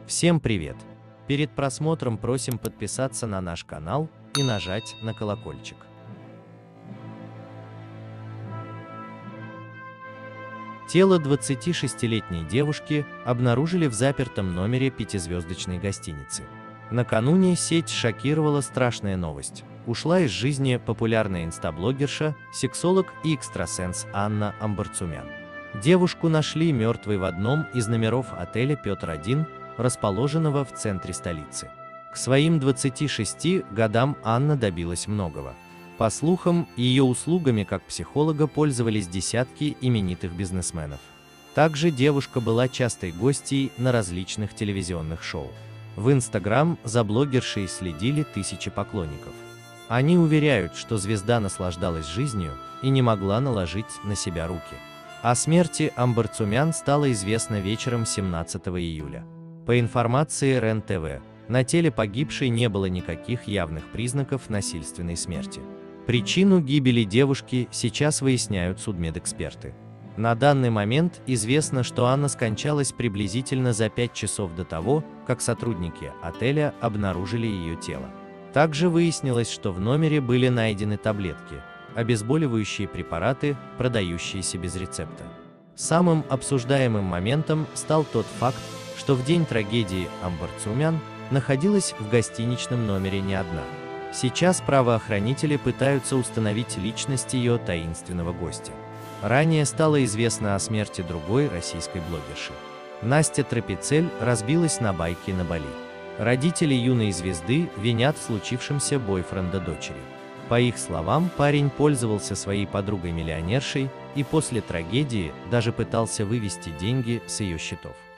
Всем привет! Перед просмотром просим подписаться на наш канал и нажать на колокольчик. Тело 26-летней девушки обнаружили в запертом номере пятизвездочной гостиницы. Накануне сеть шокировала страшная новость. Ушла из жизни популярная инстаблогерша, сексолог и экстрасенс Анна Амбарцумян. Девушку нашли мертвой в одном из номеров отеля «Петр-1», расположенного в центре столицы. К своим 26 годам Анна добилась многого. По слухам, ее услугами как психолога пользовались десятки именитых бизнесменов. Также девушка была частой гостьей на различных телевизионных шоу. В Инстаграм за блогершей следили тысячи поклонников. Они уверяют, что звезда наслаждалась жизнью и не могла наложить на себя руки. О смерти Амбарцумян стало известно вечером 17 июля. По информации РЕН-ТВ, на теле погибшей не было никаких явных признаков насильственной смерти. Причину гибели девушки сейчас выясняют судмедэксперты. На данный момент известно, что Анна скончалась приблизительно за 5 часов до того, как сотрудники отеля обнаружили ее тело. Также выяснилось, что в номере были найдены таблетки, обезболивающие препараты, продающиеся без рецепта. Самым обсуждаемым моментом стал тот факт, что в день трагедии Амбарцумян находилась в гостиничном номере не одна. Сейчас правоохранители пытаются установить личность ее таинственного гостя. Ранее стало известно о смерти другой российской блогерши. Настя Тропицель разбилась на байке на Бали. Родители юной звезды винят в случившемся бойфренда дочери. По их словам, парень пользовался своей подругой-миллионершей и после трагедии даже пытался вывести деньги с ее счетов.